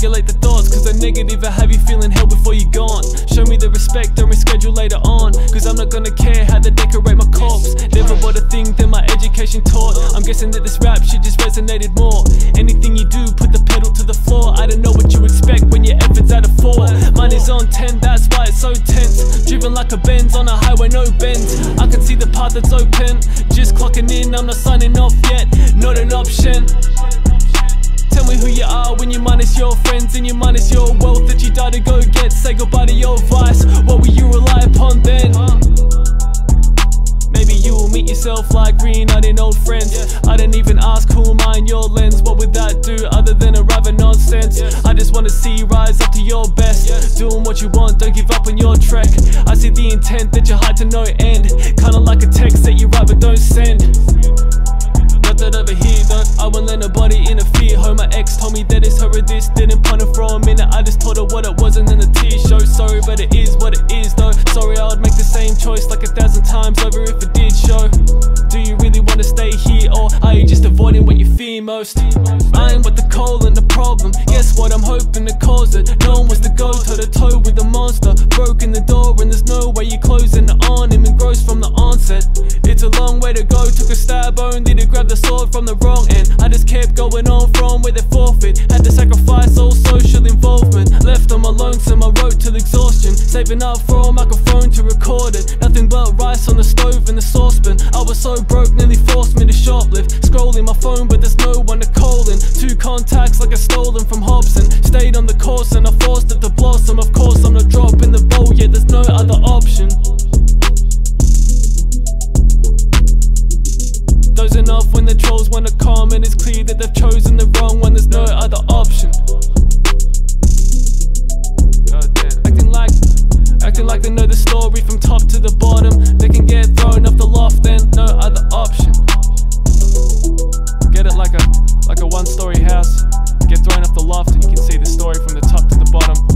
regulate the thoughts, cause they're negative. I have you feeling hell before you're gone. Show me the respect and reschedule later on, cause I'm not gonna care how they decorate my corpse. Never bought a thing that my education taught. I'm guessing that this rap shit just resonated more. Anything you do, put the pedal to the floor. I don't know what you expect when your effort's out of 4. Mine is on 10, that's why it's so tense. Driven like a Benz on a highway, no bends. I can see the path that's open. Just clocking in, I'm not signing off yet. Not an option. Tell me who you are when you minus your friends and you minus your wealth that you die to go get. Say goodbye to your vice. What will you rely upon then? Maybe you will meet yourself like reuniting old friends. I don't even ask who am I in your lens. What would that do other than arrive at nonsense? I just wanna see you rise up to your best. Doing what you want, don't give up on your trek. I see the intent that you hide to no end. Kinda like a text that you write but don't send. Not that over here though, I won't let nobody interfere. Ho, my ex told me that it's her or this. Didn't punt her for a minute, I just told her what it was and then the tears show. Sorry but it is what it is though. Sorry I would make the same choice like 1,000 times over if it did show. Do you really want to stay here or are you just avoiding what you fear most? I ain't with the coal and the problem. Guess what, I'm hoping to cause it. No one wants to go toe to toe with the monster. Broken the door and there's no way you're closing it on him. Engrossed from the onset. It's a long way to go, took a stab only to grab the sword from the wrong end. I just kept going on from where they forfeit. Had to sacrifice all social involvement. Left on my lonesome, I wrote till exhaustion. Saving up for a microphone to record it. Nothing but rice on the stove and the saucepan. I was so broke, nearly forced me to shoplift. Scrolling my phone but there's no one to call in. 2 contacts like I stolen from Hobson. Stayed on the course and I forced it to blossom. Of course I'm not dropping the bowl yet, there's no other option. Dozing off when the trolls wanna come and it's clear that they've chosen the wrong one. There's no other option. Acting like they know the story from top to the bottom. They can get thrown off the loft, then no other option. Get it like a 1-story house. Get thrown off the loft and you can see the story from the top to the bottom.